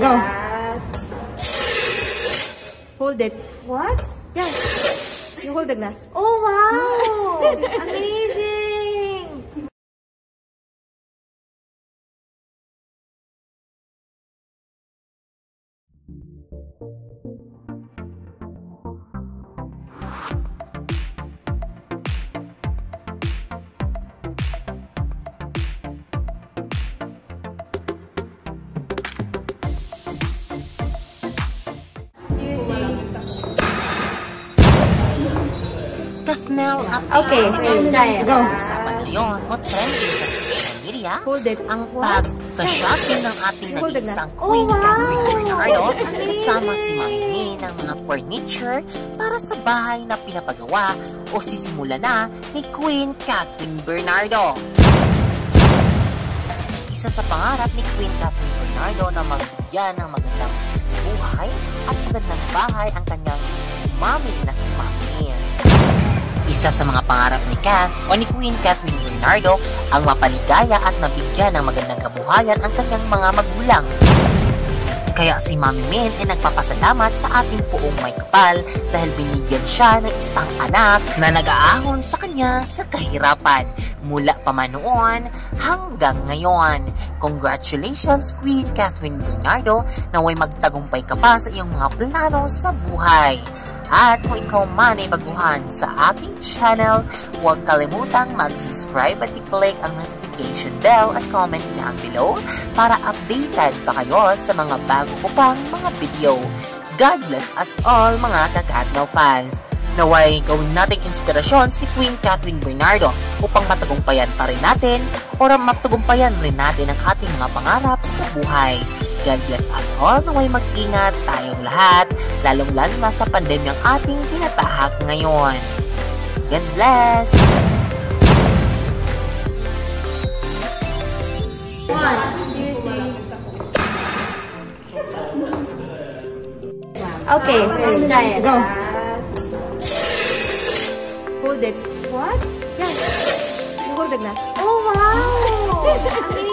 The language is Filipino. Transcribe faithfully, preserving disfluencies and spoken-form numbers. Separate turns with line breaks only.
Go. Hold it.
What?
Yes. You hold the glass.
Oh, wow! Amazing!
Kathniel Updates.
Okay, go.
Usapan ngayon o trending sa social media
Hold it.
ang pag-shopping ng ating
Hold the
nag-iisang
glass.
Queen
Oh, wow!
Catherine Bernardo kasama si Mami May ng mga furniture para sa bahay na pinapagawa o sisimula na ni Queen Catherine Bernardo. Isa sa pangarap ni Queen Catherine Bernardo na magbigyan ng magandang buhay at magandang bahay ang kanyang mami na si Mami May. Isa sa mga pangarap ni Kath o ni Queen Catherine Bernardo ang mapaligaya at mabigyan ng magandang kabuhayan ang kanyang mga magulang. Kaya si Mami May ay nagpapasalamat sa ating poong may kapal dahil binigyan siya ng isang anak na nag-aahon sa kanya sa kahirapan mula pa man noon hanggang ngayon. Congratulations Queen Catherine Bernardo, naway magtagumpay ka pa sa iyong mga plano sa buhay. At kung ikaw man ay baguhan sa aking channel, huwag kalimutang mag-subscribe at i-click ang notification bell at comment down below para updated pa kayo sa mga bago ko pang mga video. God bless us all mga ka-Kathniel fans. Naway gawin nating inspirasyon si Queen Catherine Bernardo upang matagumpayan pa rin natin o matagumpayan rin natin ang ating mga pangarap sa buhay. God bless us all, naway mag-ingat tayong lahat, lalong-lalo na sa pandemyang ating tinatahak ngayon. God bless!
One, two, three.
Okay, go. Hold it.
What?
Yes. You hold the glass.
Oh, wow! Amazing!